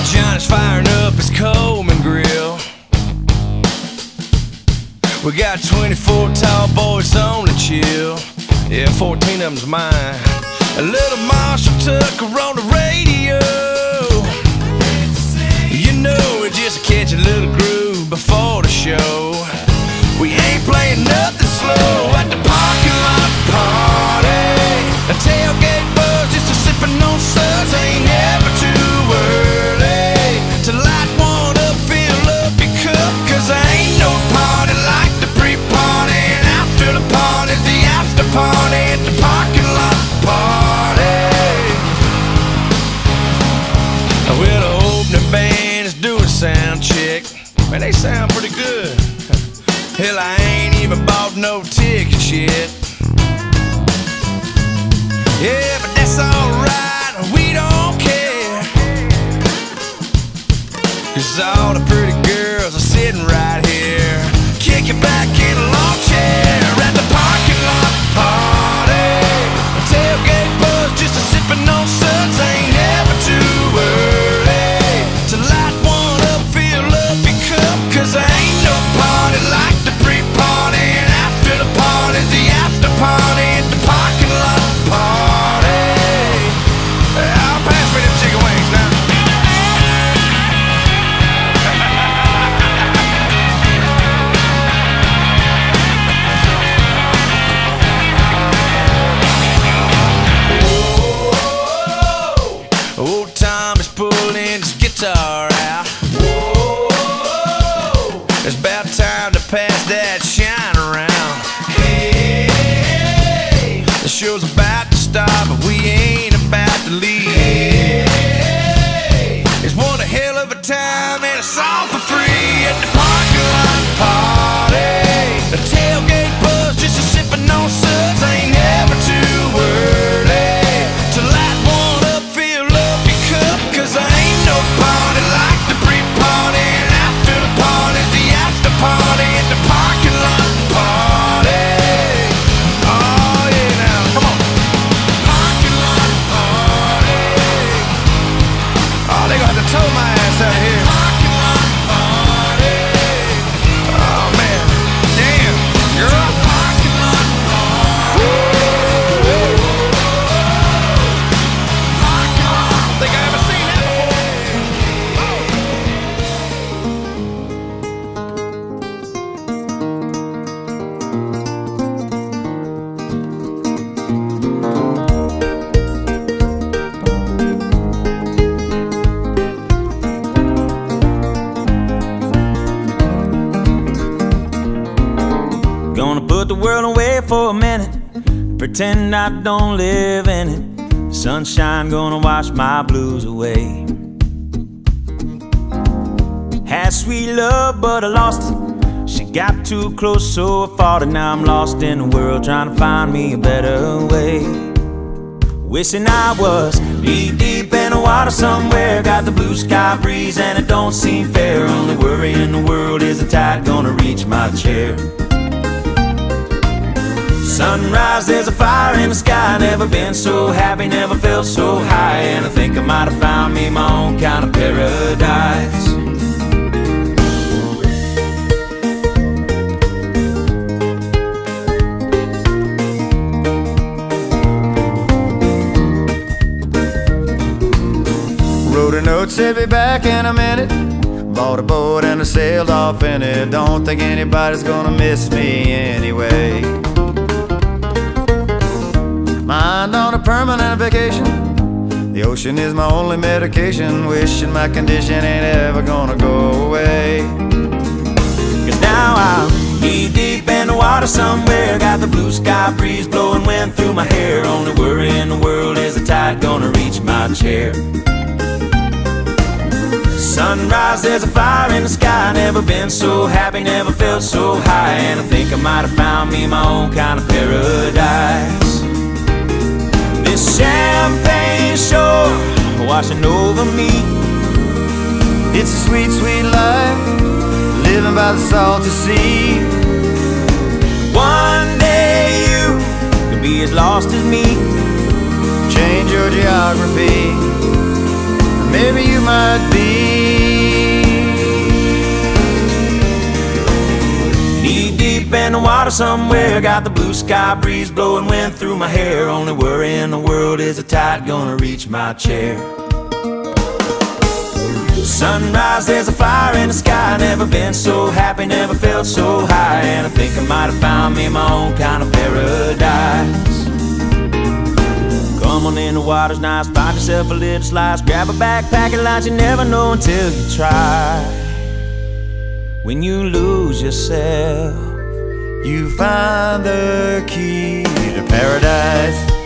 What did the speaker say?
Johnny's firing up his Coleman grill. We got 24 tall boys on the chill. Yeah, 14 of them's mine. A little Marshall Tucker on the radio. You know, it just catch a little groove before the show. We ain't playing nothing slow at the parking lot party. A tailgate buzz, just a sipping on suds. Ain't never too early to light one up, fill up your cup. Cause there ain't no party like the pre-party, and after the party, the after party at the parking lot party. Well, the opening band is doing sound check. Man, they sound pretty good. Hell, I ain't even bought no tickets yet. Yeah, but that's alright, we don't care. Cause all the pretty girls are sitting right here, kicking back in a lawn chair at the parking lot party. A tailgate buzz, just a sipping on suds. Ain't never too early to light one up, fill up your cup. Cause there ain't no party like the pre-party, and after the party, the after party at the parking lot party. I'll pass me them chicken wings now. Old Tom is pulling his guitar out. It's about time to pass that shine around. The show's about to start, but we ain't about to leave. It's one hell of a time, and it's all for free at the parking lot party. The tailgate buzz, just a sipping on suds. Ain't never too early to light one up, fill up your cup. Cause there ain't no party like the pre-party, and after the party, the after party at the parking lot party. Oh yeah, now come on. Parking lot party. Oh, they gonna have to tow my ass out of here. Parking lot party. Oh man, damn, girl. Parking lot party. Parking lot. I don't think I ever seen that before. Gonna put the world away for a minute, pretend I don't live in it. The sunshine gonna wash my blues away. Had sweet love, but I lost it. She got too close, so I fought it. Now I'm lost in the world, trying to find me a better way. Wishing I was knee deep in the water somewhere. Got the blue sky breeze and it don't seem fair. Only worry in the world is the tide gonna reach my chair. Sunrise, there's a fire in the sky. Never been so happy, never felt so high. And I think I might have found me my own kind of paradise. Wrote a note, said be back in a minute. Bought a boat and I sailed off in it. Don't think anybody's gonna miss me anyway. Mind on a permanent vacation. The ocean is my only medication. Wishing my condition ain't ever gonna go away. Cause now I'm knee deep in the water somewhere. Got the blue sky breeze blowing wind through my hair. Only worry in the world is the tide gonna reach my chair. Sunrise, there's a fire in the sky. Never been so happy, never felt so high. And I think I might have found me my own kind of paradise. This champagne shore washing over me. It's a sweet, sweet life, living by the salty sea. One day you could be as lost as me. Change your geography, maybe you might be deep in the water somewhere. Got the blue sky breeze blowing wind through my hair. Only worry in the world is the tide gonna reach my chair. Sunrise, there's a fire in the sky. Never been so happy, never felt so high. And I think I might have found me my own kind of paradise. Come on in, the water's nice. Find yourself a little slice. Grab a backpack and lunch. You never know until you try. When you lose yourself, you find the key to paradise.